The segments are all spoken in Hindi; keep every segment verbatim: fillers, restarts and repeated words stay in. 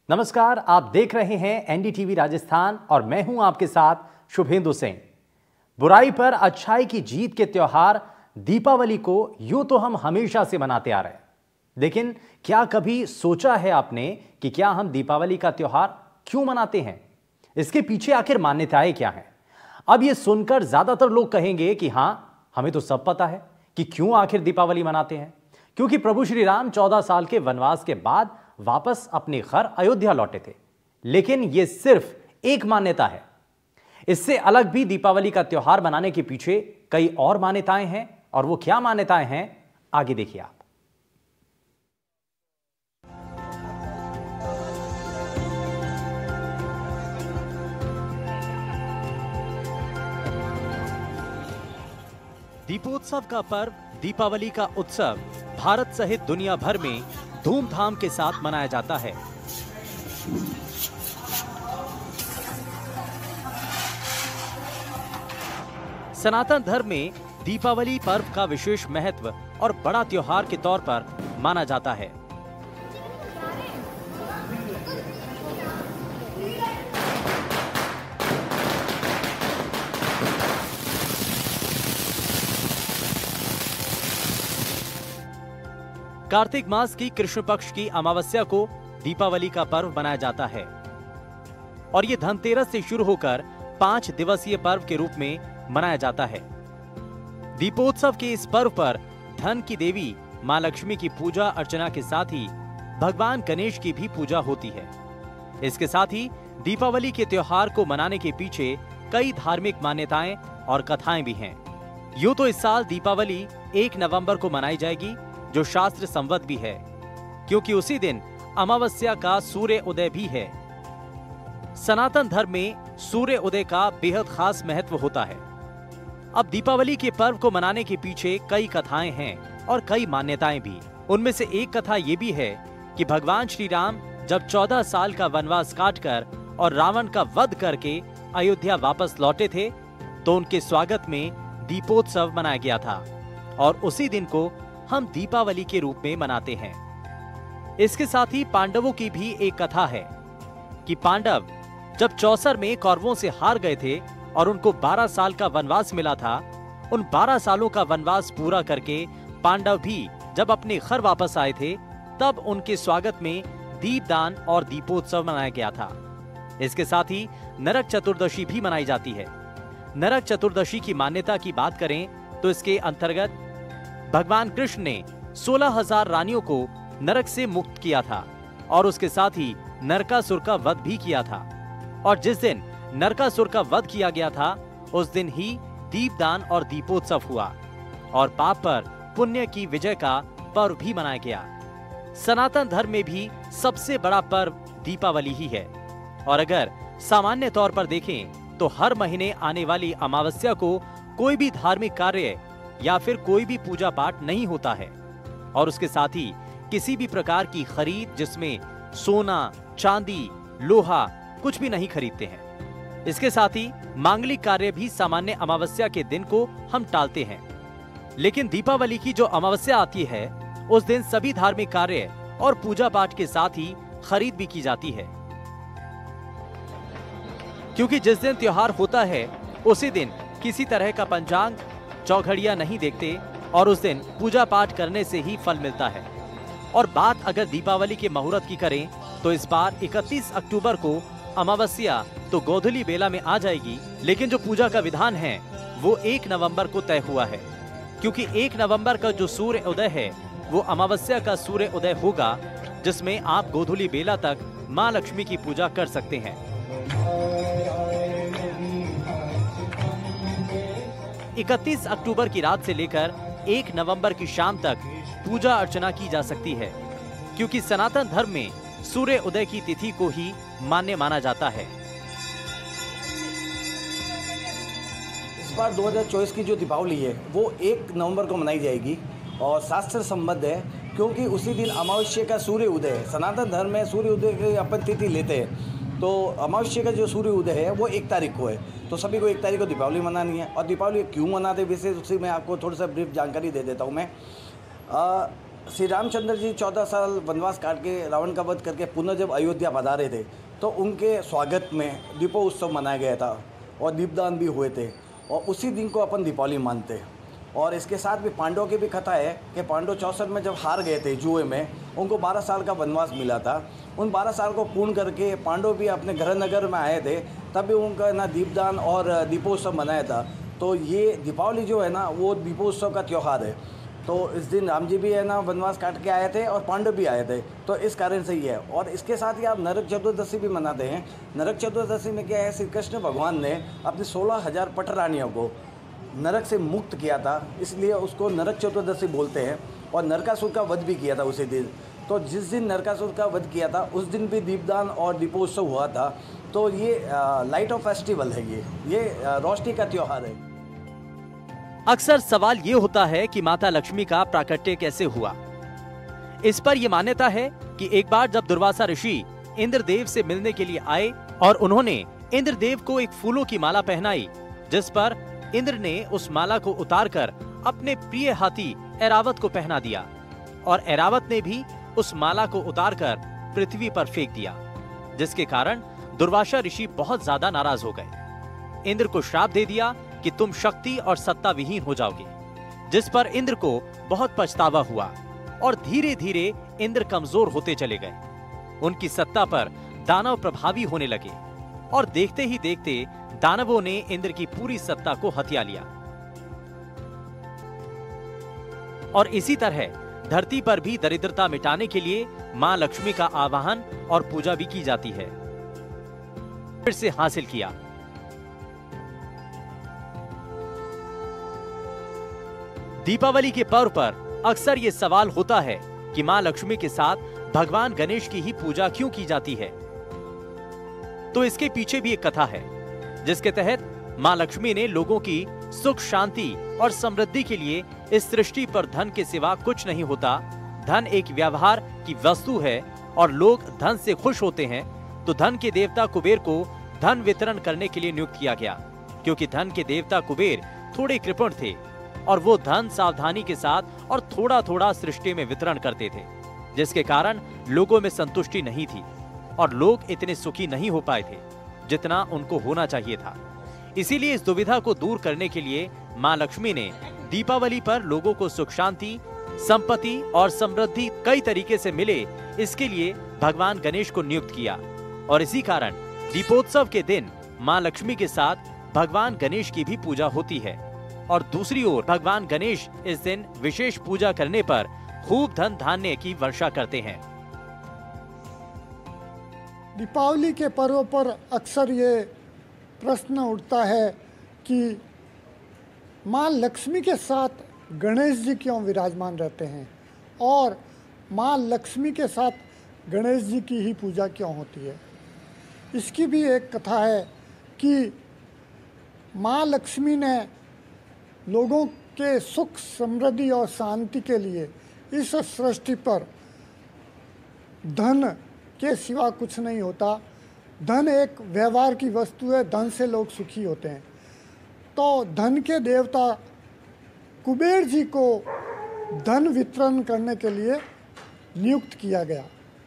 नमस्कार, आप देख रहे हैं एनडीटीवी राजस्थान और मैं हूं आपके साथ शुभेंदु सिंह। बुराई पर अच्छाई की जीत के त्योहार दीपावली को यूं तो हम हमेशा से मनाते आ रहे हैं, लेकिन क्या कभी सोचा है आपने कि क्या हम दीपावली का त्योहार क्यों मनाते हैं? इसके पीछे आखिर मान्यताएं क्या हैं? अब यह सुनकर ज्यादातर लोग कहेंगे कि हां, हमें तो सब पता है कि क्यों आखिर दीपावली मनाते हैं। क्योंकि प्रभु श्री राम चौदह साल के वनवास के बाद वापस अपने घर अयोध्या लौटे थे। लेकिन यह सिर्फ एक मान्यता है। इससे अलग भी दीपावली का त्योहार मनाने के पीछे कई और मान्यताएं हैं, और वो क्या मान्यताएं हैं, आगे देखिए आप। दीपोत्सव का पर्व दीपावली का उत्सव भारत सहित दुनिया भर में धूमधाम के साथ मनाया जाता है। सनातन धर्म में दीपावली पर्व का विशेष महत्व और बड़ा त्योहार के तौर पर माना जाता है। कार्तिक मास की कृष्ण पक्ष की अमावस्या को दीपावली का पर्व मनाया जाता है और ये धनतेरस से शुरू होकर पांच दिवसीय पर्व के रूप में मनाया जाता है। दीपोत्सव के इस पर्व पर धन की देवी मां लक्ष्मी की पूजा अर्चना के साथ ही भगवान गणेश की भी पूजा होती है। इसके साथ ही दीपावली के त्योहार को मनाने के पीछे कई धार्मिक मान्यताएं और कथाएं भी हैं। यूं तो इस साल दीपावली एक नवंबर को मनाई जाएगी, जो शास्त्र संवत भी है, क्योंकि उसी दिन अमावस्या का सूर्य उदय भी है। सनातन धर्म में सूर्य उदय का बेहद खास महत्व होता है। अब दीपावली के पर्व को मनाने के पीछे कई कथाएं हैं और कई मान्यताएं भी। उनमें से एक कथा ये भी है कि भगवान श्री राम जब चौदह साल का वनवास काटकर और रावण का वध करके अयोध्या वापस लौटे थे, तो उनके स्वागत में दीपोत्सव मनाया गया था और उसी दिन को हम दीपावली के रूप में मनाते हैं। इसके साथ ही पांडवों की भी एक कथा है कि पांडव जब चौसर में कौरवों से हार गए थे और उनको बारह साल का वनवास मिला था, उन बारह सालों का वनवास पूरा करके पांडव भी जब अपने घर वापस आए थे, तब उनके स्वागत में दीपदान और दीपोत्सव मनाया गया था। इसके साथ ही नरक चतुर्दशी भी मनाई जाती है। नरक चतुर्दशी की मान्यता की बात करें तो इसके अंतर्गत भगवान कृष्ण ने सोलह हजार रानियों को नरक से मुक्त किया था और उसके साथ ही नरकासुर का वध भी किया था। और जिस दिन नरकासुर का वध किया गया था, उस दिन ही दीपदान और दीपोत्सव हुआ और पाप पर पुण्य की विजय का पर्व भी मनाया गया। सनातन धर्म में भी सबसे बड़ा पर्व दीपावली ही है। और अगर सामान्य तौर पर देखें तो हर महीने आने वाली अमावस्या को कोई भी धार्मिक कार्य या फिर कोई भी पूजा पाठ नहीं होता है और उसके साथ ही किसी भी प्रकार की खरीद जिसमें सोना, चांदी, लोहा कुछ भी नहीं खरीदते हैं। इसके साथ ही मांगलिक कार्य भी सामान्य अमावस्या के दिन को हम टालते हैं। लेकिन दीपावली की जो अमावस्या आती है, उस दिन सभी धार्मिक कार्य और पूजा पाठ के साथ ही खरीद भी की जाती है, क्योंकि जिस दिन त्योहार होता है उसी दिन किसी तरह का पंचांग, चौघड़िया नहीं देखते और उस दिन पूजा पाठ करने से ही फल मिलता है। और बात अगर दीपावली के मुहूर्त की करें तो इस बार इकतीस अक्टूबर को अमावस्या तो गोधूली बेला में आ जाएगी, लेकिन जो पूजा का विधान है वो एक नवंबर को तय हुआ है, क्योंकि एक नवंबर का जो सूर्य उदय है वो अमावस्या का सूर्य उदय होगा, जिसमें आप गोधूली बेला तक माँ लक्ष्मी की पूजा कर सकते हैं। इकतीस अक्टूबर की रात से लेकर एक नवंबर की शाम तक पूजा अर्चना की जा सकती है, क्योंकि सनातन धर्म में सूर्य उदय की तिथि को ही मान्य माना जाता है। इस बार दो हज़ार चौबीस की जो दीपावली है वो एक नवंबर को मनाई जाएगी और शास्त्र संबद्ध है, क्योंकि उसी दिन अमावस्या का सूर्य उदय है। सनातन धर्म में सूर्य उदय की अपन तिथि लेते हैं, तो अमावस्या का जो सूर्य उदय है वो एक तारीख को है, तो सभी को एक तारीख को दीपावली मनानी है। और दीपावली क्यों मनाते हैं विशेष उसी में आपको थोड़ा सा ब्रीफ जानकारी दे देता हूँ मैं। आ, श्री रामचंद्र जी चौदह साल वनवास काट के रावण का वध करके पुनः जब अयोध्या पधारे थे तो उनके स्वागत में दीपोत्सव मनाया गया था और दीपदान भी हुए थे और उसी दिन को अपन दीपावली मानते हैं। और इसके साथ भी पांडवों की भी कथा है कि पांडव चौसठ में जब हार गए थे जुए में, उनको बारह साल का वनवास मिला था। उन बारह साल को पूर्ण करके पांडव भी अपने घर नगर में आए थे, तब भी उनका ना दीपदान और दीपोत्सव मनाया था। तो ये दीपावली जो है ना वो दीपोत्सव का त्यौहार है। तो इस दिन राम जी भी है ना वनवास काट के आए थे और पांडव भी आए थे, तो इस कारण से ही है। और इसके साथ ही आप नरक चतुर्दशी भी मनाते हैं। नरक चतुर्दशी में क्या है, श्री कृष्ण भगवान ने अपनी सोलह हजार पटरानियों को नरक से मुक्त किया था, इसलिए उसको नरक चतुर्दशी बोलते हैं। और नरकासुर का वध भी किया था उसी दिन। तो जिस दिन नरकासुर का वध किया था उस दिन भी दीपदान और दीपोत्सव हुआ था। तो ये लाइट ऑफ फेस्टिवल है, ये ये रोशनी का त्यौहार है। अक्सर सवाल ये होता है कि माता लक्ष्मी का प्राकट्य कैसे हुआ। इस पर यह मान्यता है कि एक बार जब दुर्वासा ऋषि इंद्रदेव से मिलने के लिए आए और उन्होंने इंद्रदेव को एक फूलों की माला पहनाई, जिस पर इंद्र ने उस माला को उतारकर अपने प्रिय हाथी ऐरावत को पहना दिया और ऐरावत ने भी उस माला को उतारकर पृथ्वी पर फेंक दिया, जिसके कारण दुर्वासा ऋषि बहुत ज्यादा नाराज हो गए। इंद्र को श्राप दे दिया कि तुम शक्ति और सत्ता विहीन हो जाओगे, जिस पर इंद्र को बहुत पछतावा हुआ और धीरे धीरे इंद्र कमजोर होते चले गए। उनकी सत्ता पर दानव प्रभावी होने लगे और देखते ही देखते दानवों ने इंद्र की पूरी सत्ता को हथिया लिया। और इसी तरह धरती पर भी दरिद्रता मिटाने के लिए मां लक्ष्मी का आवाहन और पूजा भी की जाती है। फिर से हासिल किया। दीपावली के पर्व पर अक्सर ये सवाल होता है कि मां लक्ष्मी के साथ भगवान गणेश की ही पूजा क्यों की जाती है। तो इसके पीछे भी एक कथा है, जिसके तहत मां लक्ष्मी ने लोगों की सुख शांति और समृद्धि के लिए इस सृष्टि पर धन के सिवा कुछ नहीं होता। धन एक व्यवहार की वस्तु है और लोग धन से खुश होते हैं, तो धन के देवता कुबेर को धन वितरण करने के लिए नियुक्त किया गया, क्योंकि धन के देवता कुबेर थोड़े कृपण थे और वो धन सावधानी के साथ और थोड़ा थोड़ा सृष्टि में वितरण करते थे, जिसके कारण लोगों में संतुष्टि नहीं थी और लोग इतने सुखी नहीं हो पाए थे जितना उनको होना चाहिए था। इसीलिए इस दुविधा को दूर करने के लिए मां लक्ष्मी ने दीपावली पर लोगों को सुख शांति, संपत्ति और समृद्धि कई तरीके से मिले, इसके लिए भगवान गणेश को नियुक्त किया। और इसी कारण दीपोत्सव के दिन मां लक्ष्मी के साथ भगवान गणेश की भी पूजा होती है। और दूसरी ओर भगवान गणेश इस दिन विशेष पूजा करने पर खूब धन धान्य की वर्षा करते हैं। दीपावली के पर्व पर अक्सर ये प्रश्न उठता है कि माँ लक्ष्मी के साथ गणेश जी क्यों विराजमान रहते हैं और माँ लक्ष्मी के साथ गणेश जी की ही पूजा क्यों होती है। इसकी भी एक कथा है कि माँ लक्ष्मी ने लोगों के सुख समृद्धि और शांति के लिए इस सृष्टि पर धन के सिवा कुछ नहीं होता। धन एक व्यवहार की वस्तु है, धन से लोग सुखी होते हैं। तो धन के देवता कुबेर जी को धन वितरण करने के लिए नियुक्त किया गया।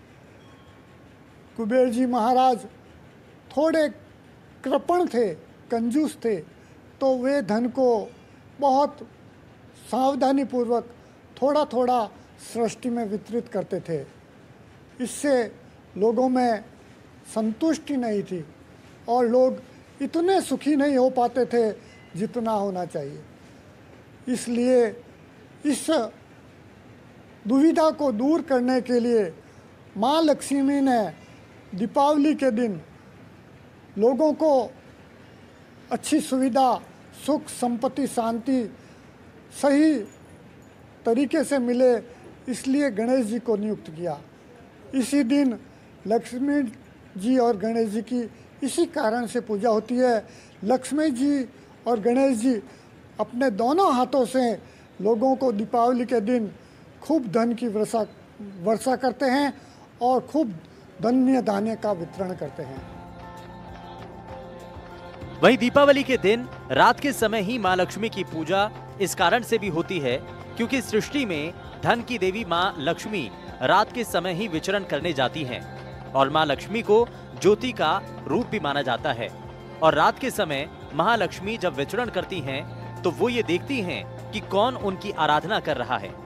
कुबेर जी महाराज थोड़े कृपण थे, कंजूस थे, तो वे धन को बहुत सावधानी पूर्वक थोड़ा थोड़ा सृष्टि में वितरित करते थे। इससे लोगों में संतुष्टि नहीं थी और लोग इतने सुखी नहीं हो पाते थे जितना होना चाहिए। इसलिए इस दुविधा को दूर करने के लिए माँ लक्ष्मी ने दीपावली के दिन लोगों को अच्छी सुविधा, सुख, संपत्ति, शांति सही तरीके से मिले, इसलिए गणेश जी को नियुक्त किया। इसी दिन लक्ष्मी जी और गणेश जी की इसी कारण से पूजा होती है। लक्ष्मी जी और गणेश जी अपने दोनों हाथों से लोगों को दीपावली के दिन खूब धन की वर्षा वर्षा करते हैं और खूब धन्य धान्य का वितरण करते हैं। वहीं दीपावली के दिन रात के समय ही मां लक्ष्मी की पूजा इस कारण से भी होती है क्योंकि सृष्टि में धन की देवी माँ लक्ष्मी रात के समय ही विचरण करने जाती हैं और माँ लक्ष्मी को ज्योति का रूप भी माना जाता है। और रात के समय महालक्ष्मी जब विचरण करती हैं तो वो ये देखती हैं कि कौन उनकी आराधना कर रहा है।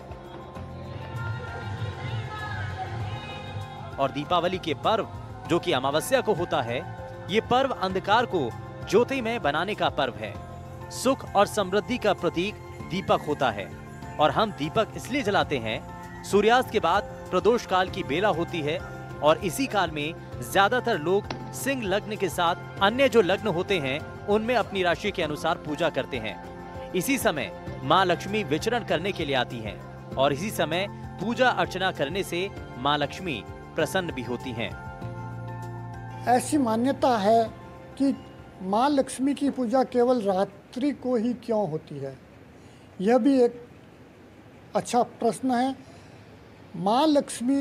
और दीपावली के पर्व जो कि अमावस्या को होता है, ये पर्व अंधकार को ज्योतिमय बनाने का पर्व है। सुख और समृद्धि का प्रतीक दीपक होता है और हम दीपक इसलिए जलाते हैं, सूर्यास्त के बाद प्रदोष काल की बेला होती है और इसी काल में ज्यादातर लोग सिंह लग्न के साथ अन्य जो लग्न होते हैं उनमें अपनी राशि के अनुसार पूजा करते हैं। इसी समय माँ लक्ष्मी विचरण करने के लिए आती हैं और इसी समय पूजा अर्चना करने से माँ लक्ष्मी प्रसन्न भी होती हैं। ऐसी मान्यता है कि माँ लक्ष्मी की पूजा केवल रात्रि को ही क्यों होती है, यह भी एक अच्छा प्रश्न है। माँ लक्ष्मी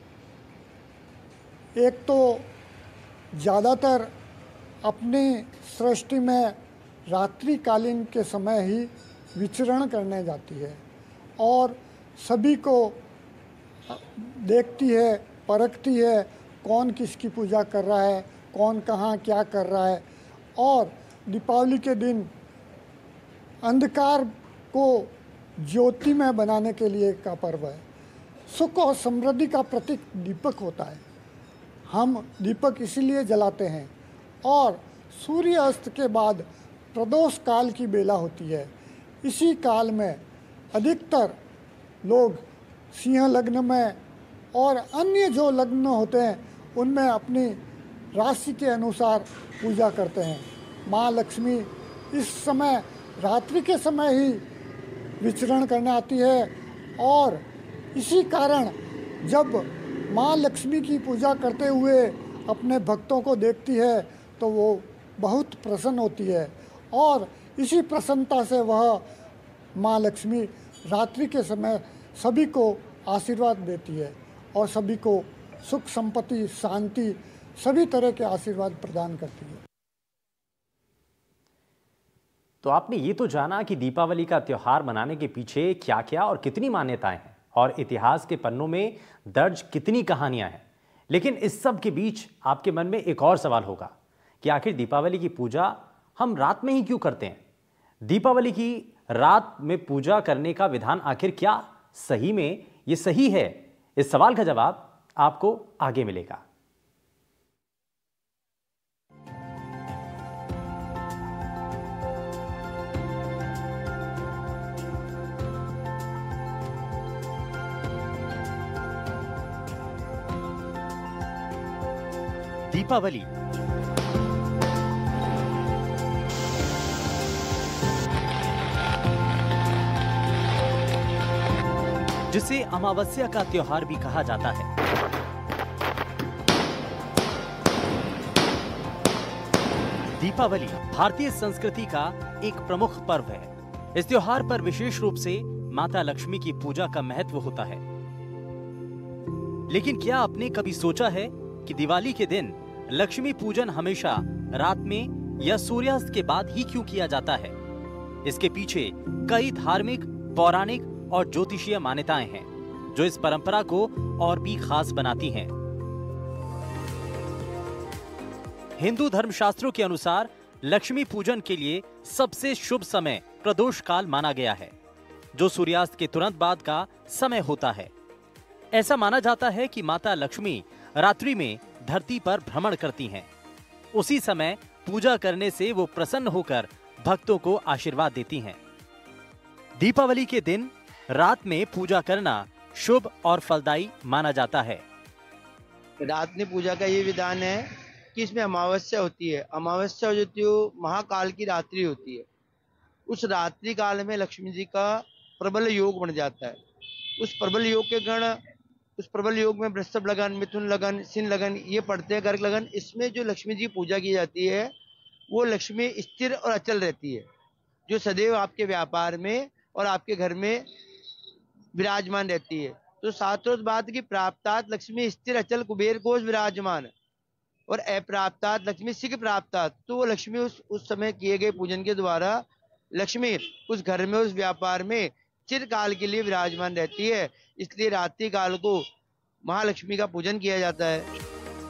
एक तो ज़्यादातर अपनी सृष्टि में रात्रिकालीन के समय ही विचरण करने जाती है और सभी को देखती है, परखती है, कौन किसकी पूजा कर रहा है, कौन कहाँ क्या कर रहा है। और दीपावली के दिन अंधकार को ज्योतिमय बनाने के लिए का पर्व है। सुख और समृद्धि का प्रतीक दीपक होता है। हम दीपक इसीलिए जलाते हैं। और सूर्य अस्त के बाद प्रदोष काल की बेला होती है। इसी काल में अधिकतर लोग सिंह लग्न में और अन्य जो लग्न होते हैं उनमें अपनी राशि के अनुसार पूजा करते हैं। माँ लक्ष्मी इस समय रात्रि के समय ही विचरण करने आती है और इसी कारण जब माँ लक्ष्मी की पूजा करते हुए अपने भक्तों को देखती है तो वो बहुत प्रसन्न होती है और इसी प्रसन्नता से वह माँ लक्ष्मी रात्रि के समय सभी को आशीर्वाद देती है और सभी को सुख संपत्ति शांति सभी तरह के आशीर्वाद प्रदान करती है। तो आपने ये तो जाना कि दीपावली का त्योहार मनाने के पीछे क्या क्या और कितनी मान्यताएं हैं और इतिहास के पन्नों में दर्ज कितनी कहानियां हैं। लेकिन इस सब के बीच आपके मन में एक और सवाल होगा कि आखिर दीपावली की पूजा हम रात में ही क्यों करते हैं? दीपावली की रात में पूजा करने का विधान आखिर क्या सही में ये सही है? इस सवाल का जवाब आपको आगे मिलेगा। दीपावली जिसे अमावस्या का त्योहार भी कहा जाता है, दीपावली भारतीय संस्कृति का एक प्रमुख पर्व है। इस त्योहार पर विशेष रूप से माता लक्ष्मी की पूजा का महत्व होता है। लेकिन क्या आपने कभी सोचा है कि दिवाली के दिन लक्ष्मी पूजन हमेशा रात में या सूर्यास्त के बाद ही क्यों किया जाता है? इसके पीछे कई धार्मिक, पौराणिक और ज्योतिषीय मान्यताएं हैं जो इस परंपरा को और भी खास बनाती हैं। हिंदू धर्मशास्त्रों के अनुसार लक्ष्मी पूजन के लिए सबसे शुभ समय प्रदोष काल माना गया है, जो सूर्यास्त के तुरंत बाद का समय होता है। ऐसा माना जाता है कि माता लक्ष्मी रात्रि में धरती पर भ्रमण करती हैं। उसी समय पूजा करने से वो प्रसन्न होकर भक्तों को आशीर्वाद देती हैं। दीपावली के दिन रात में पूजा करना शुभ और फलदायी माना जाता है। रात में पूजा का ये विधान है कि इसमें अमावस्या होती है। अमावस्या जो होती है वो महाकाल की रात्रि होती है। उस रात्रि काल में लक्ष्मी जी का प्रबल योग बन जाता है। उस प्रबल योग के गण उस प्रबल योग में वृषभ लगन, मिथुन लगन, सिंह लगन ये पड़ते हैं, कर्क लगन। इसमें जो लक्ष्मी जी पूजा की जाती है वो लक्ष्मी स्थिर और अचल रहती है, जो सदैव आपके व्यापार में और आपके घर में विराजमान रहती है। तो सातों बात की प्राप्तात लक्ष्मी स्थिर अचल कुबेर कोश विराजमान और अप्राप्तात लक्ष्मी सिख प्राप्तात। तो वो लक्ष्मी उस उस समय किए गए पूजन के द्वारा लक्ष्मी उस घर में, उस व्यापार में चिरकाल के लिए विराजमान रहती है, इसलिए रात्रि काल को महालक्ष्मी का पूजन किया जाता है।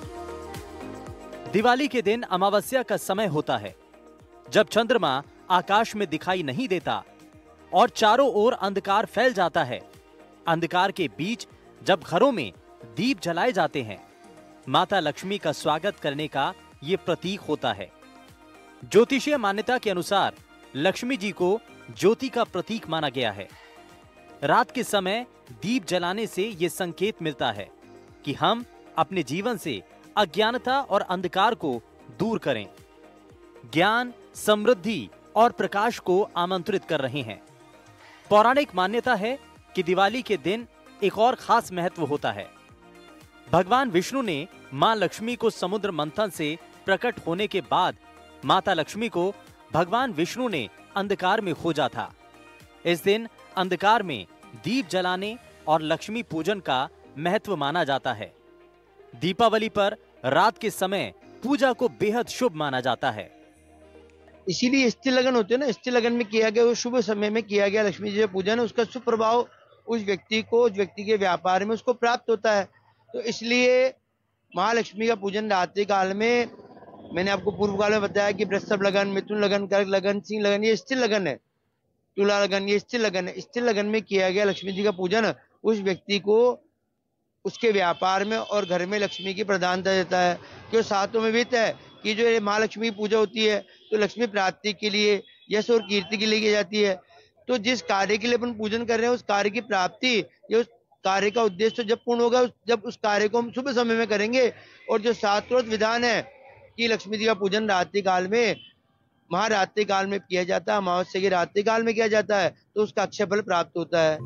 दिवाली के दिन अमावस्या का समय होता है, जब चंद्रमा आकाश में दिखाई नहीं देता और चारों ओर अंधकार फैल जाता है। अंधकार के बीच जब घरों में दीप जलाए जाते हैं, माता लक्ष्मी का स्वागत करने का ये प्रतीक होता है। ज्योतिषीय मान्यता के अनुसार लक्ष्मी जी को ज्योति का प्रतीक माना गया है। रात के समय दीप जलाने से ये संकेत मिलता है कि हम अपने जीवन से अज्ञानता और अंधकार को दूर करें, ज्ञान, समृद्धि और प्रकाश को आमंत्रित कर रहे हैं। पौराणिक मान्यता है कि दिवाली के दिन एक और खास महत्व होता है। भगवान विष्णु ने मां लक्ष्मी को समुद्र मंथन से प्रकट होने के बाद माता लक्ष्मी को भगवान विष्णु ने अंधकार में खोजा था। इस दिन अंधकार में दीप जलाने और लक्ष्मी पूजन का महत्व माना जाता है। दीपावली पर रात के समय पूजा को बेहद शुभ माना जाता है। इसीलिए स्त्री लगन होते हैं ना, स्त्री लगन में किया गया, वो शुभ समय में किया गया लक्ष्मी जी का पूजन, उसका शुभ प्रभाव उस व्यक्ति को, उस व्यक्ति के व्यापार में उसको प्राप्त होता है। तो इसलिए महालक्ष्मी का पूजन रात्रि काल में, मैंने आपको पूर्व काल में बताया कि वृषभ लगन, मिथुन लगन, कर्क लगन, सिंह लगन, ये स्त्री लगन है। तुला लगन, ये स्त्री लगन है। स्त्री लगन में किया गया लक्ष्मी जी का पूजन उस व्यक्ति को उसके व्यापार में और घर में लक्ष्मी की प्रधानता देता है। क्यों शास्त्रों में भी है कि जो ये महालक्ष्मी की पूजा होती है तो लक्ष्मी प्राप्ति के लिए, यश और कीर्ति के लिए की जाती है। तो जिस कार्य के लिए अपन पूजन कर रहे हैं उस कार्य की प्राप्ति या उस कार्य का उद्देश्य जब पूर्ण होगा, जब उस कार्य को हम शुभ समय में करेंगे। और जो शास्त्रोक्त विधान है कि लक्ष्मी जी का पूजन रात्रि काल में, महारात्रि काल में किया जाता है, अमावस्या की रात्रि काल में किया जाता है, तो उसका अक्षय फल प्राप्त होता है।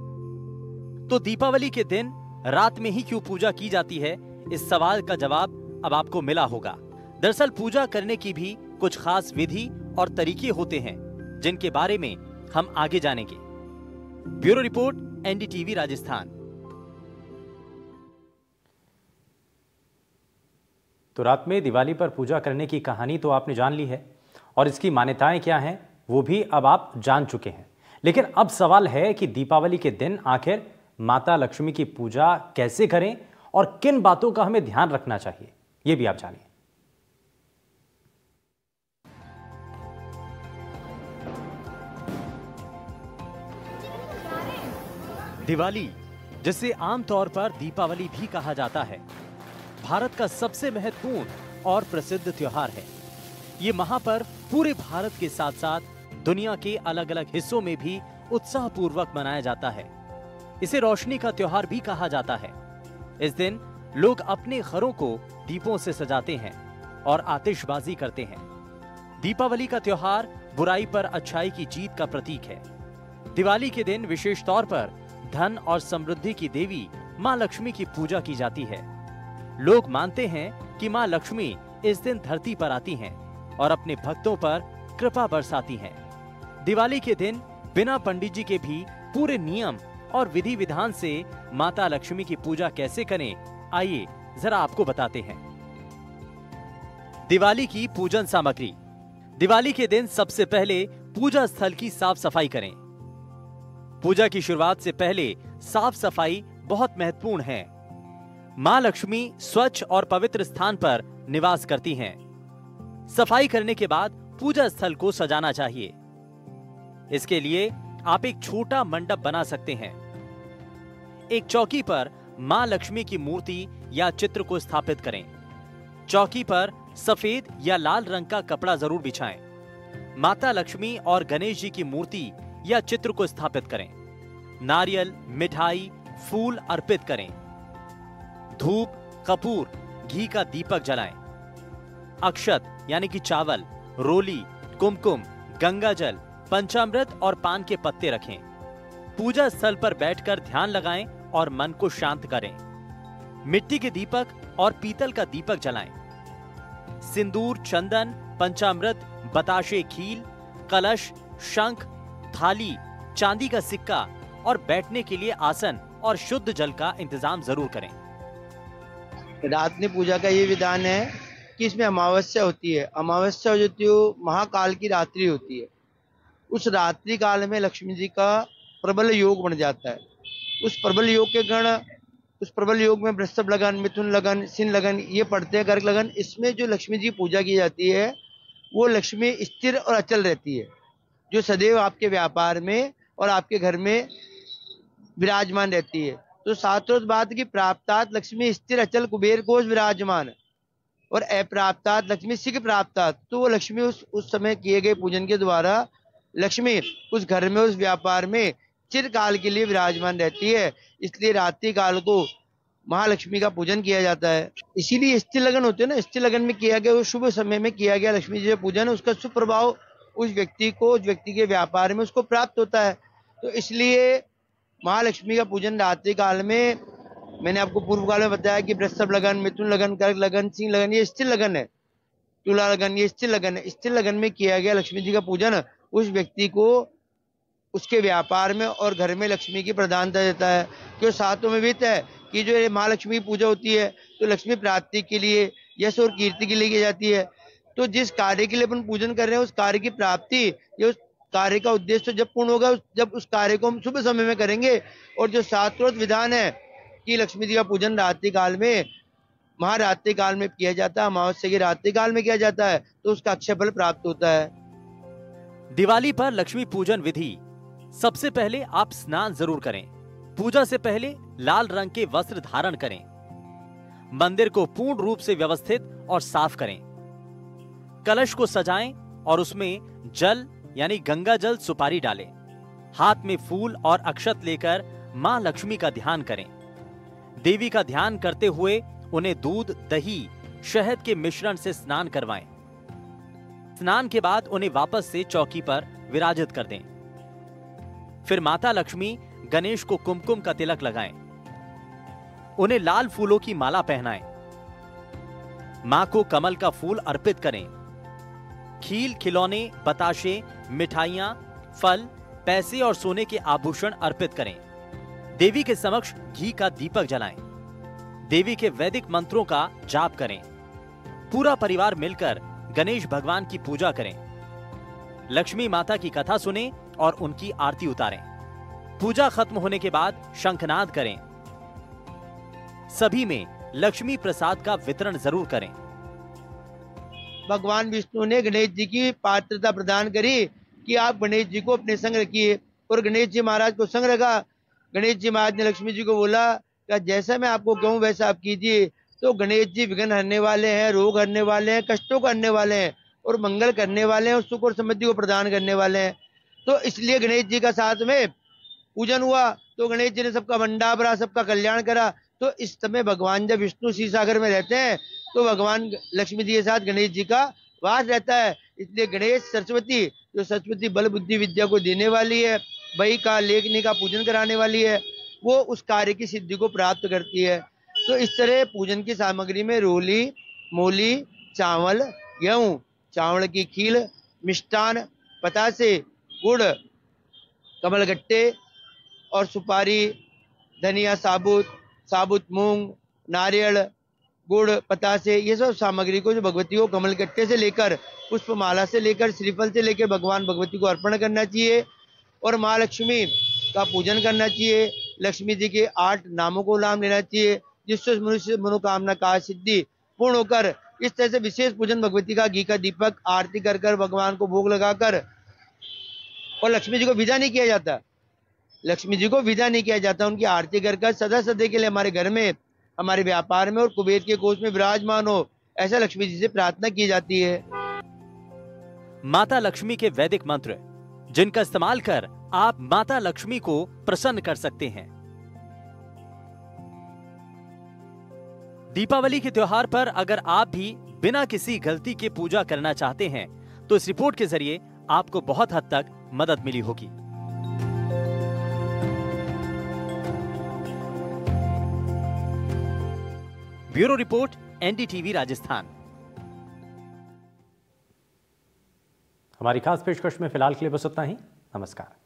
तो दीपावली के दिन रात में ही क्यों पूजा की जाती है, इस सवाल का जवाब अब आपको मिला होगा। दरअसल पूजा करने की भी कुछ खास विधि और तरीके होते हैं, जिनके बारे में हम आगे जानेंगे। Bureau report, NDTV Rajasthan. तो रात में दिवाली पर पूजा करने की कहानी तो आपने जान ली है और इसकी मान्यताएं क्या हैं वो भी अब आप जान चुके हैं। लेकिन अब सवाल है कि दीपावली के दिन आखिर माता लक्ष्मी की पूजा कैसे करें और किन बातों का हमें ध्यान रखना चाहिए, ये भी आप जानिए। दिवाली, जिसे आमतौर पर दीपावली भी कहा जाता है, भारत का सबसे महत्वपूर्ण और प्रसिद्ध त्योहार है। ये महापर्व पूरे भारत के साथ साथ दुनिया के अलग अलग हिस्सों में भी उत्साहपूर्वक मनाया जाता है। इसे रोशनी का त्योहार भी कहा जाता है। इस दिन लोग अपने घरों को दीपों से सजाते हैं और आतिशबाजी करते हैं। दीपावली का त्योहार बुराई पर अच्छाई की जीत का प्रतीक है। दिवाली के दिन विशेष तौर पर धन और समृद्धि की देवी मां लक्ष्मी की पूजा की जाती है। लोग मानते हैं कि मां लक्ष्मी इस दिन धरती पर आती हैं और अपने भक्तों पर कृपा बरसाती हैं। दिवाली के दिन बिना पंडित जी के भी पूरे नियम और विधि विधान से माता लक्ष्मी की पूजा कैसे करें, आइए जरा आपको बताते हैं। दिवाली की पूजन सामग्री। दिवाली के दिन सबसे पहले पूजा स्थल की साफ सफाई करें। पूजा की शुरुआत से पहले साफ सफाई बहुत महत्वपूर्ण है। मां लक्ष्मी स्वच्छ और पवित्र स्थान पर निवास करती हैं। सफाई करने के बाद पूजा स्थल को सजाना चाहिए। इसके लिए आप एक छोटा मंडप बना सकते हैं। एक चौकी पर मां लक्ष्मी की मूर्ति या चित्र को स्थापित करें। चौकी पर सफेद या लाल रंग का कपड़ा जरूर बिछाएं। माता लक्ष्मी और गणेश जी की मूर्ति या चित्र को स्थापित करें। नारियल, मिठाई, फूल अर्पित करें। धूप, कपूर, घी का दीपक जलाएं। अक्षत यानी कि चावल, रोली, कुमकुम, गंगाजल, पंचामृत और पान के पत्ते रखें। पूजा स्थल पर बैठकर ध्यान लगाएं और मन को शांत करें। मिट्टी के दीपक और पीतल का दीपक जलाएं। सिंदूर, चंदन, पंचामृत, बताशे, खील, कलश, शंख, थाली, चांदी का सिक्का और बैठने के लिए आसन और शुद्ध जल का इंतजाम जरूर करें। रात्रि पूजा का ये विधान है कि इसमें अमावस्या होती है। अमावस्या जो होती है वो महाकाल की रात्रि होती है। उस रात्रि काल में लक्ष्मी जी का प्रबल योग बन जाता है। उस प्रबल योग के गण, उस प्रबल योग में वृषभ लगन, मिथुन लगन, सिंह लगन ये पढ़ते हैं, कर्क लगन। इसमें जो लक्ष्मी जी पूजा की जाती है वो लक्ष्मी स्थिर और अचल रहती है, जो सदैव आपके व्यापार में और आपके घर में विराजमान रहती है। तो शास्त्रोक्त बात की प्राप्तात लक्ष्मी स्थिर अचल कुबेर कोश विराजमान और अप्राप्तात लक्ष्मी शीघ्र प्राप्तात। तो वो लक्ष्मी उस उस समय किए गए पूजन के द्वारा लक्ष्मी उस घर में, उस व्यापार में चिरकाल के लिए विराजमान रहती है। इसलिए रात्रि काल को महालक्ष्मी का पूजन किया जाता है। इसीलिए स्थिर लगन होते हैं ना, स्थिर लगन में किया गया, उस शुभ समय में किया गया लक्ष्मी जी का पूजन, उसका शुभ प्रभाव उस व्यक्ति को, उस व्यक्ति के व्यापार में उसको प्राप्त होता है। तो इसलिए महालक्ष्मी का पूजन रात्रि काल में, मैंने आपको पूर्व काल में बताया कि वृषभ लगन, मिथुन लगन, कर्क लगन, सिंह लगन ये स्थिर लगन है, तुला लगन ये स्थिर लगन है। स्थिर लगन में किया गया लक्ष्मी जी का पूजन उस व्यक्ति को उसके व्यापार में और घर में लक्ष्मी की प्रधानता देता है। क्यों शास्त्रों में विदित है कि जो ये महालक्ष्मी की पूजा होती है तो लक्ष्मी प्राप्ति के लिए, यश और कीर्ति के लिए की जाती है। तो जिस कार्य के लिए अपन पूजन कर रहे हैं उस कार्य की प्राप्ति, या उस कार्य का उद्देश्य जब पूर्ण होगा, जब उस कार्य को हम शुभ समय में करेंगे। और जो शास्त्रोक्त विधान है कि लक्ष्मी जी का पूजन रात्रि काल में, महारात्रि काल में किया जाता है, अमावस्या की रात्रि काल में किया जाता है, तो उसका अक्षय फल प्राप्त होता है। दिवाली पर लक्ष्मी पूजन विधि। सबसे पहले आप स्नान जरूर करें। पूजा से पहले लाल रंग के वस्त्र धारण करें। मंदिर को पूर्ण रूप से व्यवस्थित और साफ करें। कलश को सजाएं और उसमें जल यानी गंगा जल सुपारी डालें। हाथ में फूल और अक्षत लेकर मां लक्ष्मी का ध्यान करें। देवी का ध्यान करते हुए उन्हें दूध, दही, शहद के मिश्रण से स्नान करवाएं। स्नान के बाद उन्हें वापस से चौकी पर विराजित कर दें। फिर माता लक्ष्मी गणेश को कुमकुम का तिलक लगाएं। उन्हें लाल फूलों की माला पहनाएं। मां को कमल का फूल अर्पित करें। खील, खिलौने, बताशे, मिठाइयां, फल, पैसे और सोने के आभूषण अर्पित करें। देवी के समक्ष घी का दीपक जलाएं। देवी के वैदिक मंत्रों का जाप करें। पूरा परिवार मिलकर गणेश भगवान की पूजा करें। लक्ष्मी माता की कथा सुनें और उनकी आरती उतारें। पूजा खत्म होने के बाद शंखनाद करें। सभी में लक्ष्मी प्रसाद का वितरण जरूर करें। भगवान विष्णु ने गणेश जी की पात्रता प्रदान करी कि आप गणेश जी को अपने संग रखिए, और गणेश जी महाराज को संग रखा। गणेश जी महाराज ने लक्ष्मी जी को बोला कि जैसा मैं आपको कहूँ वैसा आप कीजिए। तो गणेश जी विघ्न हरने वाले हैं, रोग हरने वाले हैं, कष्टों को हरने वाले हैं और मंगल करने वाले हैं और सुख और समृद्धि को प्रदान करने वाले हैं। तो इसलिए गणेश जी का साथ में पूजन हुआ, तो गणेश जी ने सबका भंडा भरा, सबका कल्याण करा। तो इस समय भगवान जब विष्णु क्षीर सागर में रहते हैं तो भगवान लक्ष्मी जी के साथ गणेश जी का वास रहता है। इसलिए गणेश सरस्वती, जो सरस्वती बल बुद्धि विद्या को देने वाली है, बही का लेखनी का पूजन कराने वाली है, वो उस कार्य की सिद्धि को प्राप्त करती है। तो इस तरह पूजन की सामग्री में रोली, मूली, चावल, गेहूं, चावल की खील, मिष्टान, पतासे, गुड़, कमलगट्टे और सुपारी, धनिया साबुत, साबुत मूंग, नारियल, गुड़, पतासे, ये सब सामग्री को जो भगवती को कमलगट्टे से लेकर, पुष्पमाला से लेकर, श्रीफल से लेकर भगवान भगवती को अर्पण करना चाहिए और माँ लक्ष्मी का पूजन करना चाहिए। लक्ष्मी जी के आठ नामों को नाम लेना चाहिए, जिससे मनुष्य मनोकामना का सिद्धि पूर्ण होकर। इस तरह से विशेष पूजन भगवती का घी का दीपक आरती कर कर भगवान को भोग लगाकर, और लक्ष्मी जी को विदा नहीं किया जाता, लक्ष्मी जी को विदा नहीं किया जाता, उनकी आरती कर कर सदा सदा के लिए हमारे घर में, हमारे व्यापार में और कुबेर के कोष में विराजमान हो, ऐसा लक्ष्मी जी से प्रार्थना की जाती है। माता लक्ष्मी के वैदिक मंत्र जिनका इस्तेमाल कर आप माता लक्ष्मी को प्रसन्न कर सकते हैं। दीपावली के त्योहार पर अगर आप भी बिना किसी गलती के पूजा करना चाहते हैं तो इस रिपोर्ट के जरिए आपको बहुत हद तक मदद मिली होगी। Bureau report, NDTV Rajasthan. हमारी खास पेशकश में फिलहाल के लिए बस उतना ही। नमस्कार।